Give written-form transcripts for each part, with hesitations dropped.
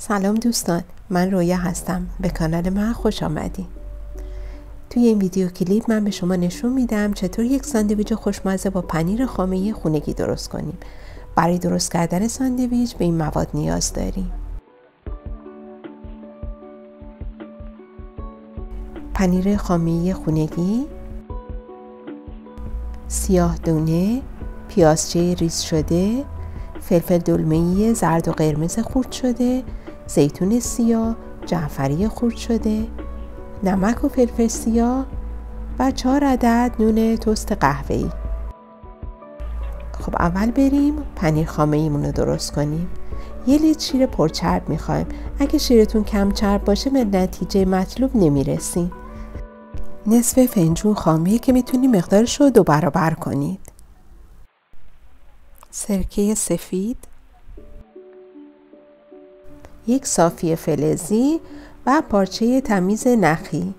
سلام دوستان، من رویا هستم. به کانال من خوش آمدین. توی این ویدیو کلیپ من به شما نشون میدم چطور یک ساندویچ خوشمزه با پنیر خامه‌ای خونگی درست کنیم. برای درست کردن ساندویچ به این مواد نیاز داریم: پنیر خامه‌ای خونگی، سیاه دونه، پیازچه ریز شده، فلفل دلمه‌ای زرد و قرمز خرد شده، زیتون سیاه، جعفری خرد شده، نمک و فلفل سیاه و 4 عدد نون تست قهوه‌ای. خب اول بریم پنیر خامه‌ایمون رو درست کنیم. 1 لیتر شیر پرچرب میخوایم. اگه شیرتون کم چرب باشه به نتیجه مطلوب نمیرسین. نصف فنجون خامیه که میتونید مقدارش رو 2 برابر کنید. سرکه سفید، 1 صافی فلزی و پارچه تمیز نخی.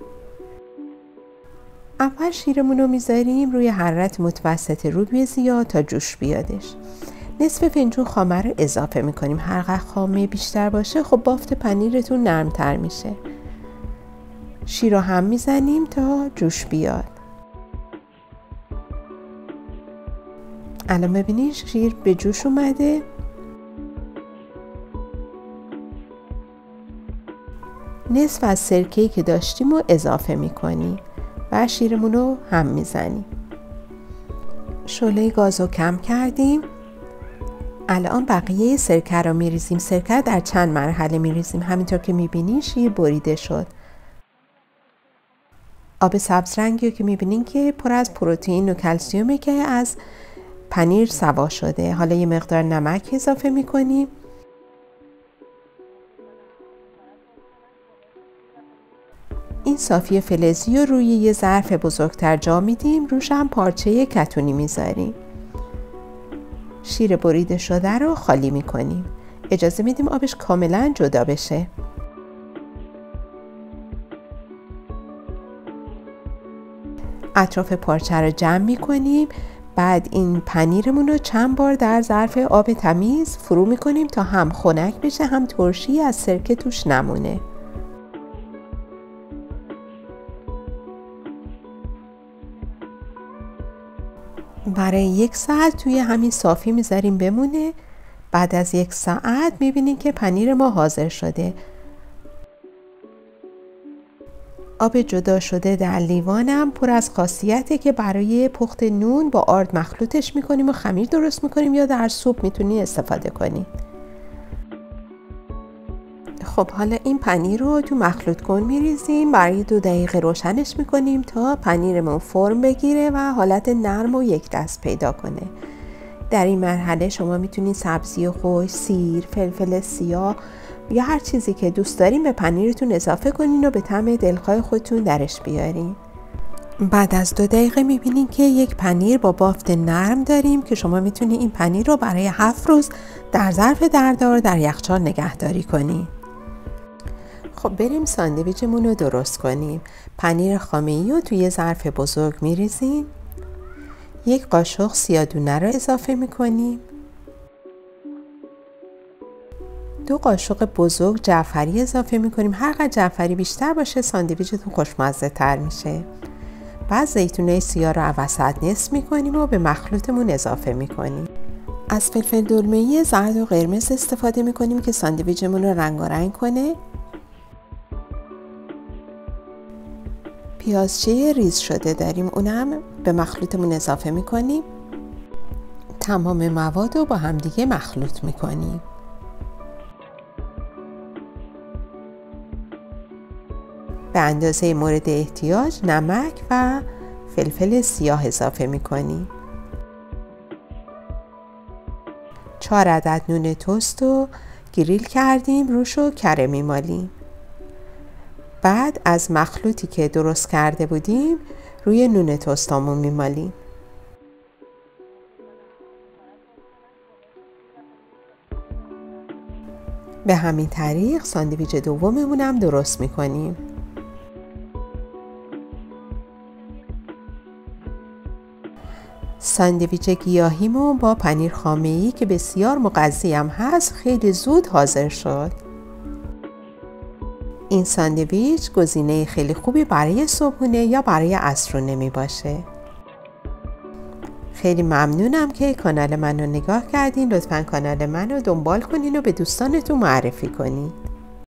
اول شیرمون رو میذاریم روی حرارت متوسط رو به زیاد تا جوش بیادش. نصف فنجون خامه رو اضافه میکنیم. هر قدر خامه بیشتر باشه خب بافت پنیرتون نرمتر میشه. شیر رو هم میزنیم تا جوش بیاد. الان ببینید شیر به جوش اومده. نصف از سرکه‌ای که داشتیم رو اضافه میکنیم و شیرمون رو هم میزنیم. شعله گاز رو کم کردیم. الان بقیه سرکه رو میریزیم. سرکه در چند مرحله میریزیم. همینطور که میبینین شیر بریده شد. آب سبز رنگی که میبینین که پر از پروتئین و کلسیومه که از پنیر سوا شده. حالا یه مقدار نمک اضافه میکنیم. این صافی فلزی رو روی یه ظرف بزرگتر جا میدیم. روش هم پارچه کتونی میذاریم. شیر بریده شده رو خالی میکنیم. اجازه میدیم آبش کاملا جدا بشه. اطراف پارچه رو جمع میکنیم. بعد این پنیرمون رو چند بار در ظرف آب تمیز فرو میکنیم تا هم خنک بشه هم ترشی از سرکه توش نمونه. برای 1 ساعت توی همین صافی میذاریم بمونه. بعد از 1 ساعت میبینیم که پنیر ما حاضر شده. آب جدا شده در لیوانم پر از خاصیته که برای پخت نون با آرد مخلوطش میکنیم و خمیر درست میکنیم یا در سوپ میتونید استفاده کنید. خب حالا این پنیر رو تو مخلوط کن میریزیم. برای 2 دقیقه روشنش میکنیم تا پنیرمون فرم بگیره و حالت نرم و یک دست پیدا کنه. در این مرحله شما میتونید سبزی خوش، سیر، فلفل سیاه یا هر چیزی که دوست دارین به پنیرتون اضافه کنین و به طعم دلخواه خودتون درش بیارین. بعد از 2 دقیقه میبینین که یک پنیر با بافت نرم داریم که شما میتونید این پنیر رو برای 7 روز در ظرف دردار در یخچال نگهداری کنین. خب بریم ساندویچمون رو درست کنیم. پنیر خامه‌ای رو توی ظرف بزرگ میریزیم. 1 قاشق سیاه‌دونه رو اضافه میکنیم. 2 قاشق بزرگ جعفری اضافه میکنیم. هر قدر جعفری بیشتر باشه ساندویچتون خوشمزه تر میشه. بعد زیتونه سیاه رو وسط نصف میکنیم و به مخلوطمون اضافه میکنیم. از فلفل دلمه‌ای زرد و قرمز استفاده میکنیم که ساندویچمون رو رنگارنگ کنه. پیازچه ریز شده داریم، اونم به مخلوطمون اضافه میکنیم. تمام مواد رو با همدیگه مخلوط میکنیم. به اندازه مورد احتیاج نمک و فلفل سیاه اضافه میکنیم. 4 عدد نون تست رو گریل کردیم، روش رو کره میمالیم. بعد از مخلوطی که درست کرده بودیم روی نون تستامون میمالیم. به همین طریق ساندویچ دوممون هم درست میکنیم. ساندویچ گیاهیمو با پنیر خامه‌ای که بسیار مغذی هم هست خیلی زود حاضر شد. این ساندویچ گزینه خیلی خوبی برای صبحونه یا برای عصرونه می باشه. خیلی ممنونم که کانال منو نگاه کردین. لطفاً کانال منو دنبال کنین و به دوستانتون معرفی کنین.